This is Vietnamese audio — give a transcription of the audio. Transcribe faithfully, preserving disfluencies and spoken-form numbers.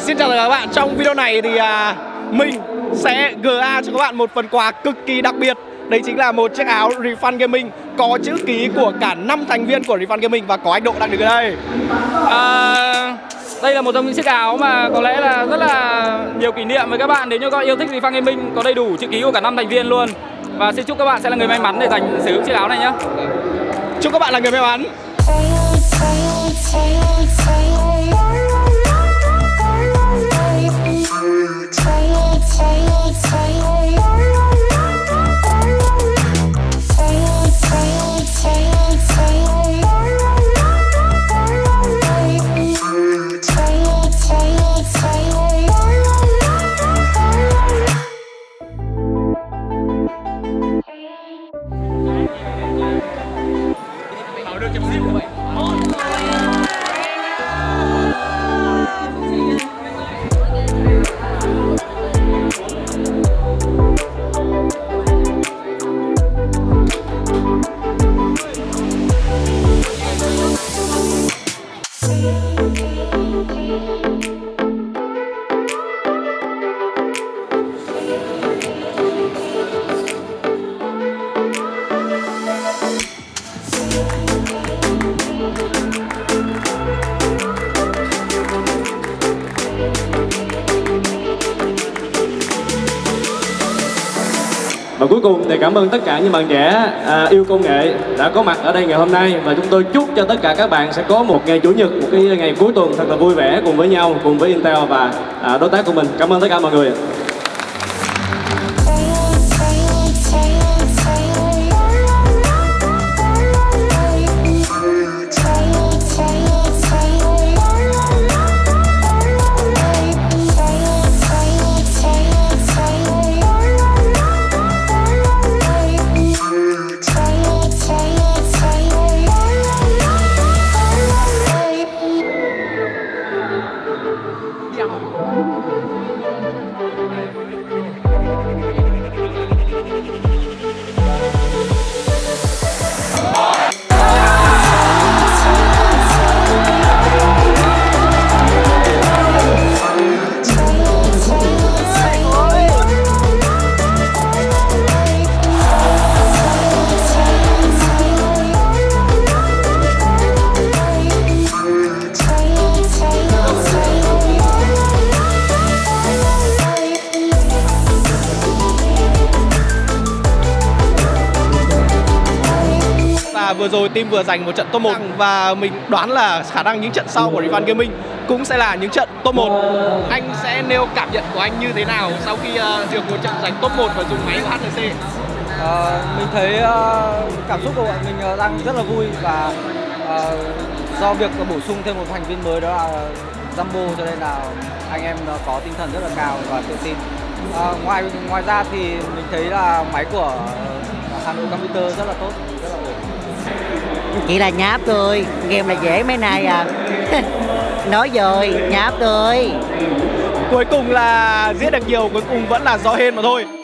Xin chào tất cả các bạn. Trong video này thì à, mình sẽ giê a cho các bạn một phần quà cực kỳ đặc biệt. Đấy chính là một chiếc áo Refund Gaming có chữ ký của cả năm thành viên của Refund Gaming và có anh Độ đang đứng ở đây. À, đây là một trong những chiếc áo mà có lẽ là rất là nhiều kỷ niệm với các bạn nếu như các bạn yêu thích Refund Gaming, có đầy đủ chữ ký của cả năm thành viên luôn. Và xin chúc các bạn sẽ là người may mắn để giành sở hữu chiếc áo này nhé. Chúc các bạn là người may mắn. Và cuối cùng thì cảm ơn tất cả những bạn trẻ à, yêu công nghệ đã có mặt ở đây ngày hôm nay. Và chúng tôi chúc cho tất cả các bạn sẽ có một ngày Chủ nhật, một cái ngày cuối tuần thật là vui vẻ cùng với nhau, cùng với Intel và à, đối tác của mình. Cảm ơn tất cả mọi người. Vừa rồi team vừa giành một trận top một và mình đoán là khả năng những trận sau của Refund Gaming cũng sẽ là những trận top một. Anh sẽ nêu cảm nhận của anh như thế nào sau khi uh, được một trận giành top một và dùng máy của hát tê xê? Uh, mình thấy uh, cảm xúc của bọn mình uh, đang rất là vui và uh, do việc bổ sung thêm một thành viên mới đó là Jumbo, cho nên là anh em uh, có tinh thần rất là cao và tự tin. Uh, ngoài ngoài ra thì mình thấy là máy của uh, Hà Nội Computer rất là tốt, rất là ổn. Chỉ là nháp thôi, game là dễ mấy này à. Nói rồi, nháp thôi. Cuối cùng là giết được nhiều, cuối cùng vẫn là do hên mà thôi.